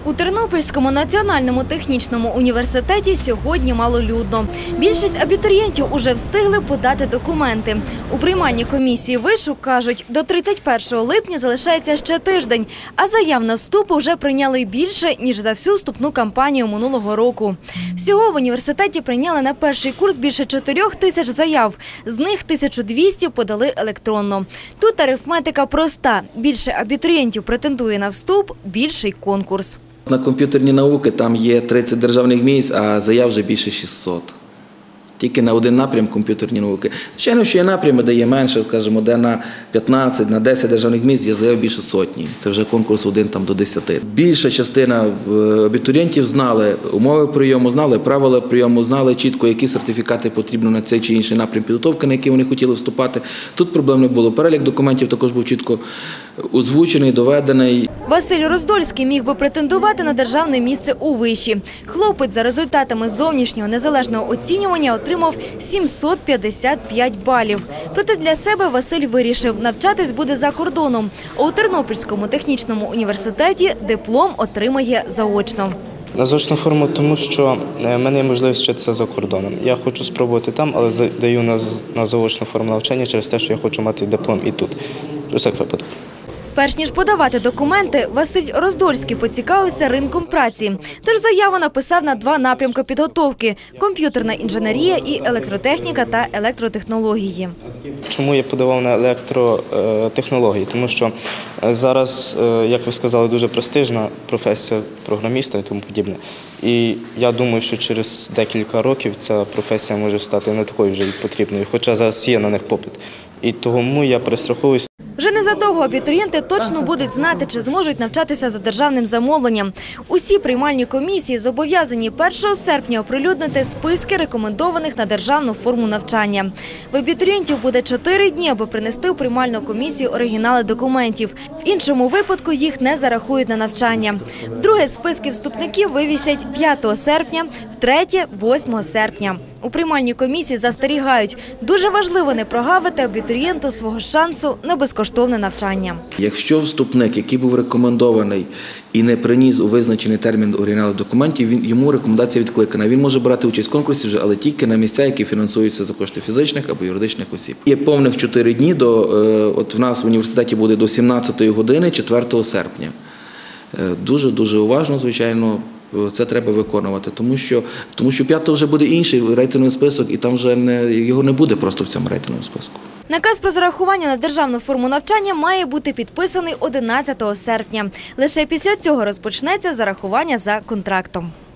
У Тернопільському національному технічному університеті сьогодні малолюдно. Більшість абітурієнтів уже встигли подати документи. У приймальній комісії вишу кажуть, до 31 липня залишається ще тиждень, а заяв на вступ вже прийняли більше, ніж за всю вступну кампанію минулого року. Всього в університеті прийняли на перший курс більше 4 тисяч заяв, з них 1200 подали електронно. Тут арифметика проста. Більше абітурієнтів претендує на вступ, більший конкурс. На комп'ютерні науки там є 30 державних місць, а заяв вже більше 600. Тільки на один напрям комп'ютерні науки. Звичайно, що є напрями, де є менше, скажімо, де на 15, на 10 державних місць є заяв більше сотні. Це вже конкурс 1 до 10. Більша частина абітурієнтів знали умови прийому, знали правила прийому, знали чітко, які сертифікати потрібно на цей чи інший напрям підготовки, на який вони хотіли вступати. Тут проблем не було. Перелік документів також був чітко озвучений, доведений. Василь Роздольський міг би претендувати на державне місце у виші. Хлопець за результатами зовнішнього незалежного оцінювання отримав 755 балів. Проте для себе Василь вирішив, навчатись буде за кордоном. А у Тернопільському технічному університеті диплом отримає заочно. На заочну форму, тому що в мене є можливість вчитися за кордоном. Я хочу спробувати там, але даю на заочну форму навчання через те, що я хочу мати диплом і тут. У всякий випадок. Перш ніж подавати документи, Василь Роздольський поцікавився ринком праці. Тож заяву написав на 2 напрямки підготовки – комп'ютерна інженерія і електротехніка та електротехнології. Чому я подавав на електротехнології? Тому що зараз, як ви сказали, дуже престижна професія програміста і тому подібне. І я думаю, що через декілька років ця професія може стати не такою вже потрібною, хоча зараз є на них попит. І тому я перестраховуюсь. Вже незадовго абітурієнти точно будуть знати, чи зможуть навчатися за державним замовленням. Усі приймальні комісії зобов'язані 1 серпня оприлюднити списки рекомендованих на державну форму навчання. В абітурієнтів буде 4 дні, аби принести у приймальну комісію оригінали документів. В іншому випадку їх не зарахують на навчання. Вдруге, списки вступників вивісять 5 серпня, втретє – 8 серпня. У приймальній комісії застерігають, дуже важливо не прогавити абітурієнту свого шансу на безкоштовне навчання. Якщо вступник, який був рекомендований і не приніс у визначений термін оригіналів документів, йому рекомендація відкликана. Він може брати участь в конкурсі вже, але тільки на місця, які фінансуються за кошти фізичних або юридичних осіб. Є повних 4 дні, от в нас в університеті буде до 17-ї години 4 серпня. Дуже уважно, звичайно, це треба виконувати, тому що 5-го вже буде інший рейтинговий список, і там вже його не буде просто в цьому рейтинговому списку. Наказ про зарахування на державну форму навчання має бути підписаний 11 серпня. Лише після цього розпочнеться зарахування за контрактом.